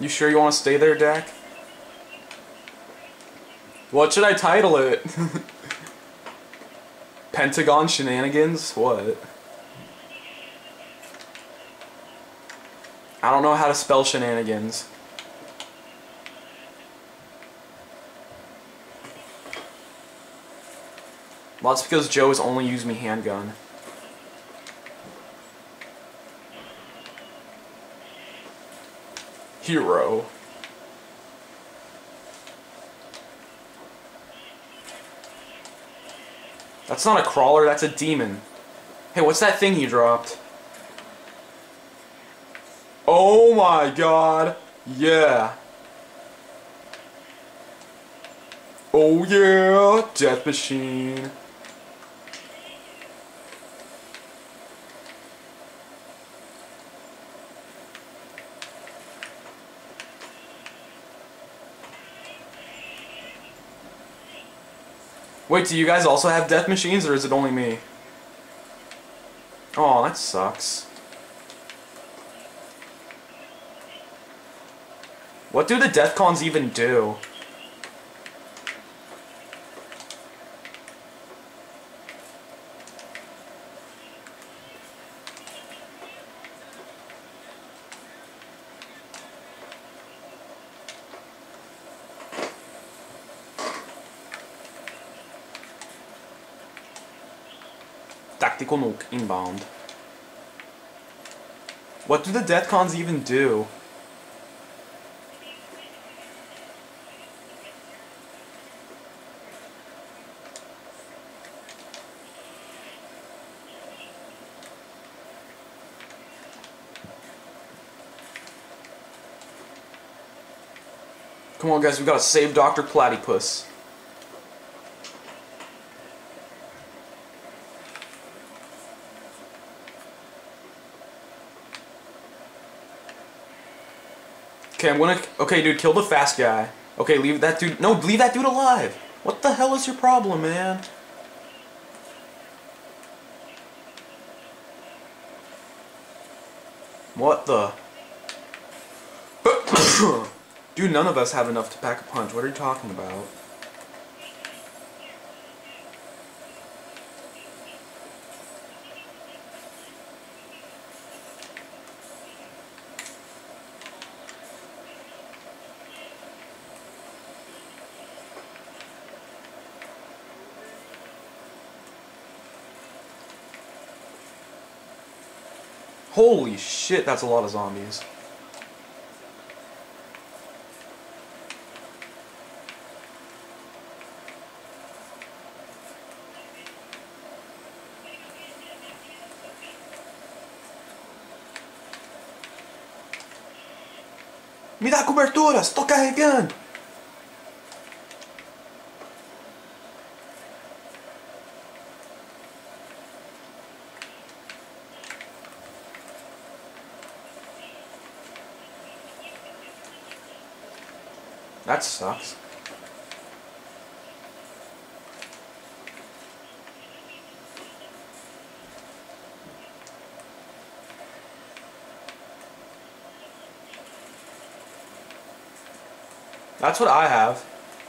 You sure you want to stay there, Dak? What should I title it? Pentagon Shenanigans? What? I don't know how to spell shenanigans. Well, that's because Joe has only used me handgun. Hero. That's not a crawler, that's a demon. Hey, what's that thing you dropped? Oh my god. Yeah. Oh yeah, Death Machine. Wait, do you guys also have death machines, or is it only me? Oh, that sucks. What do the death cons even do? Tactical nuke inbound. What do the death cons even do? Come on guys, we gotta save Dr. Platypus. Okay, I'm gonna... Okay, dude, kill the fast guy. Okay, leave that dude... No, leave that dude alive! What the hell is your problem, man? What the... Dude, none of us have enough to pack a punch. What are you talking about? Holy shit, that's a lot of zombies. Me dá cobertura, estou carregando! That sucks. That's what I have.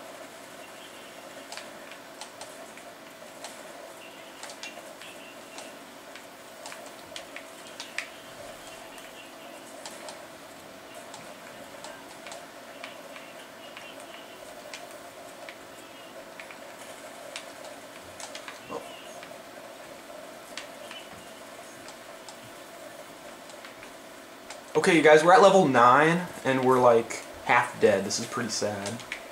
Okay, you guys, we're at level 9, and we're like half dead. This is pretty sad.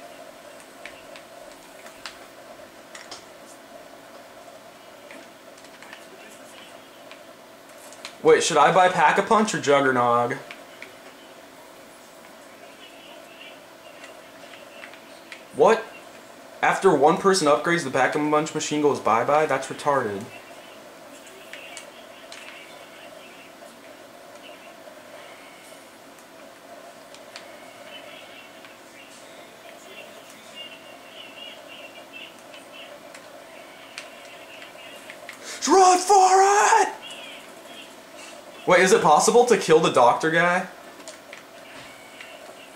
Wait, should I buy Pack-a-Punch or Juggernog? What? After one person upgrades, the Pack-a-Punch machine goes bye-bye? That's retarded. Run for it! Wait, is it possible to kill the doctor guy?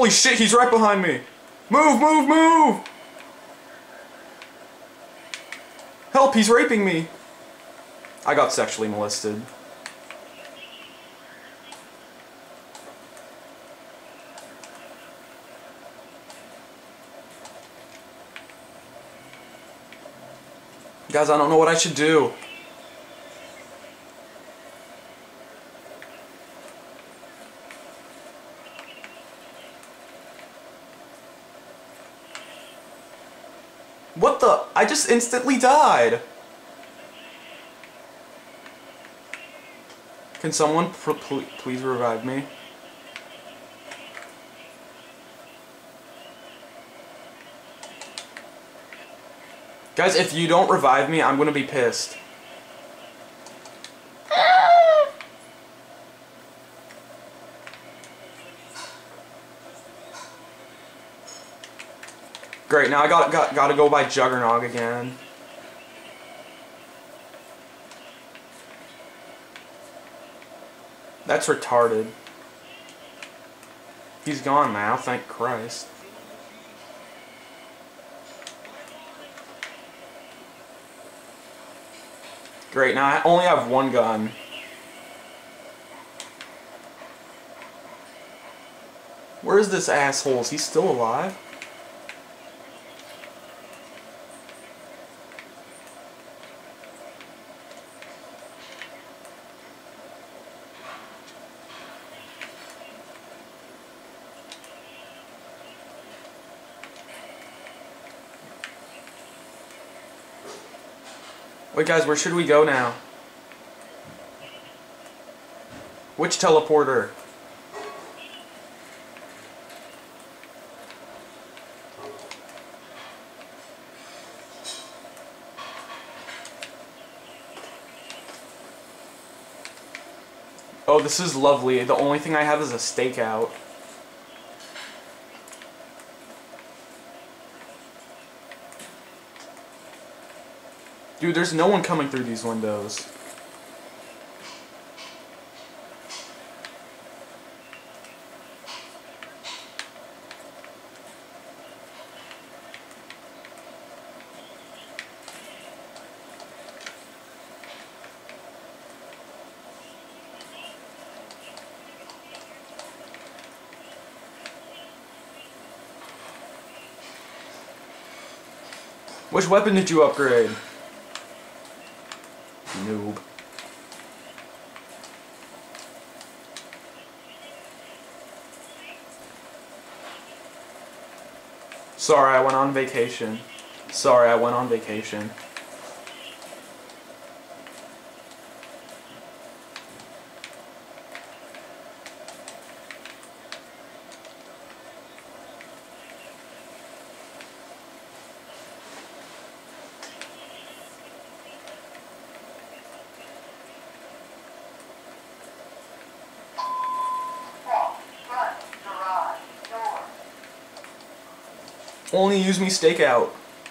Holy shit, he's right behind me. Move, move, move! Help, he's raping me. I got sexually molested. Guys, I don't know what I should do. What the? I just instantly died. Can someone please revive me? Guys, if you don't revive me, I'm gonna be pissed. Great, now I gotta go by Juggernog again. That's retarded. He's gone now, thank Christ. Great, now I only have one gun. Where is this asshole? Is he still alive? Wait guys, where should we go now? Which teleporter? Oh, this is lovely. The only thing I have is a stakeout. Dude, there's no one coming through these windows. Which weapon did you upgrade? Noob. Sorry, I went on vacation. Sorry, I went on vacation. Only use me stakeout.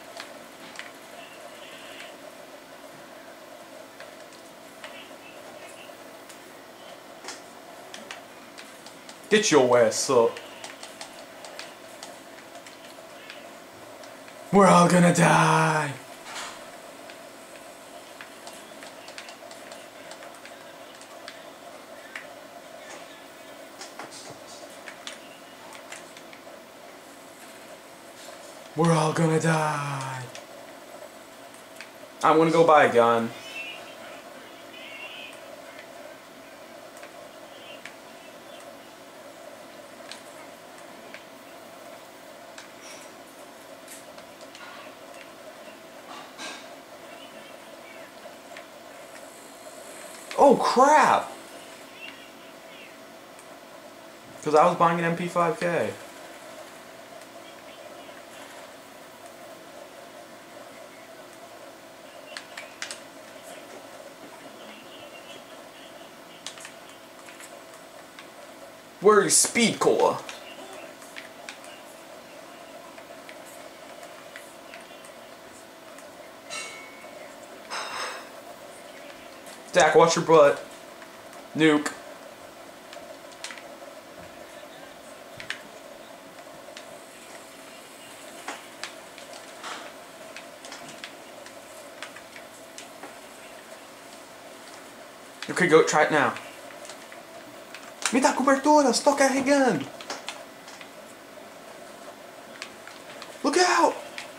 Get your ass up. We're all gonna die. We're all gonna die. I'm gonna go buy a gun. Oh crap! Because I was buying an MP5K. Where is Speed Cola? Dak, watch your butt. Nuke. Okay, go try it now. Me dá cobertura, estou carregando. Look out!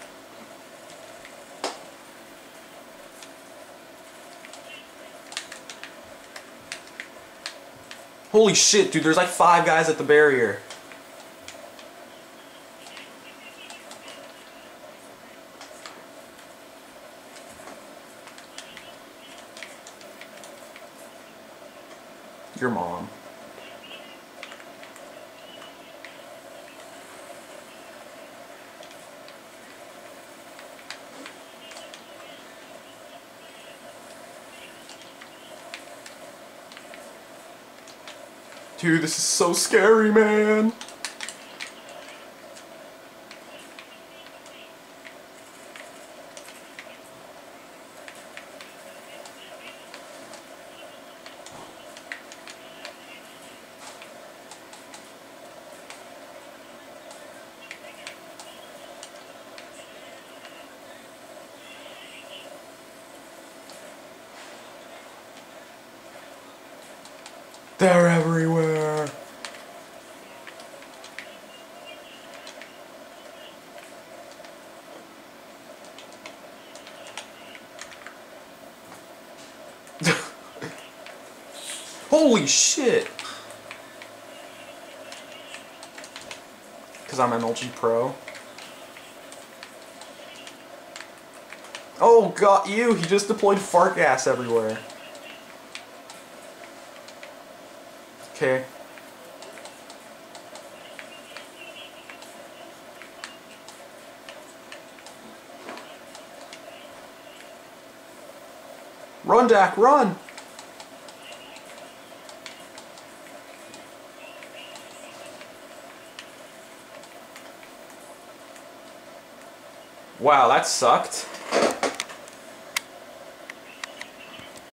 Holy shit, dude, there's like 5 guys at the barrier. Your mom. Dude, this is so scary, man. They're everywhere. Holy shit. Because I'm MLG Pro. Oh, got you. He just deployed fart gas everywhere. Okay. Run, Dak, run! Wow, that sucked.